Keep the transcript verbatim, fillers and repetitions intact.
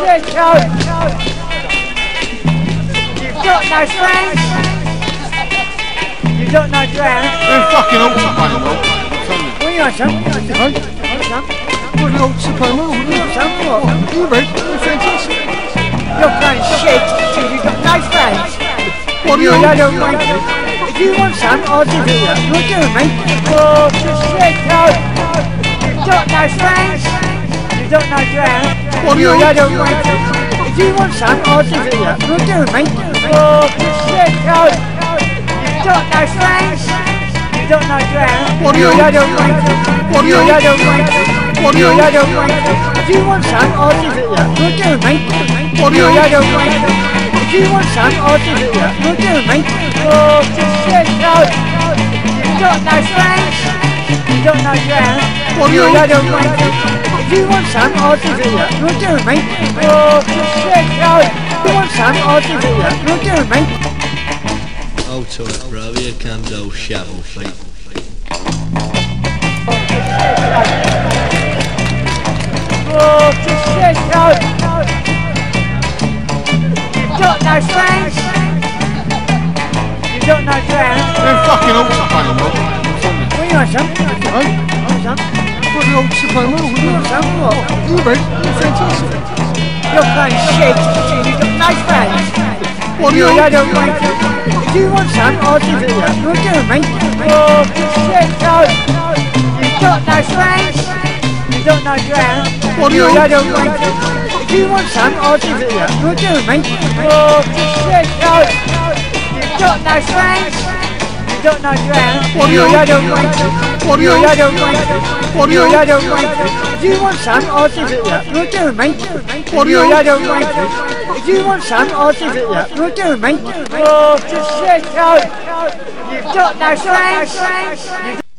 shit out. You've got no friends. You've got no friends. They're fucking ultra playing, well. What do you want, son? What do you want, son? What do you want, son? What an ultra playing, well. What do you want, son? What? You read? You're fantastic. You're playing shit because you've got no friends. What do you I want? don't want to. If you want some, I'll give it you. You're doing me. Oh, just shit out. You've got no friends. You've got no friends. What do you want? I don't want to. If you want some, I'll give it you. You're doing me. Oh, just shit out. You've got no friends. You've got no friends. What do you want? I don't want to. What do you want? I don't want to. What do you want? I don't want to. If you want some, I'll give it you. You're doing me. What do you want? I don't want to. If you want some, I'll give it you. You're doing me. Oh, just shit out. You've got no friends. You've got no friends. What do you want? I don't want to. If you want some, I'll give it you. You're doing me. Oh, just shit out. If you want some, I'll give it you. You're doing me. Oh, to it, bro. Here comes old shovel feet. Oh, just shit out. You've got no friends. You've got no friends. They're fucking ultra playing, well. What do you want, son? Huh? What, son? What an ultra playing, well. What do you want, son? What? You read? You're fantastic. You're playing shit because you've got no friends. What do you I want? don't want to. If you want some, I'll give it you. You're doing me. Oh, just shit out. You've got no friends. You've got no friends. What do you I want? don't want to. If you want some, I'll give it you. You're doing me. Oh, just shit out. You've got no friends. You've got no friends. What do you I want? don't want to. What do you I want? don't want to. What do you I want? don't want to. If you want some, I'll give it you. You're doing me. What do you I want? don't want to. If you want some, I'll give it you. You're doing me. Oh, just shit out. You've got no friends. You've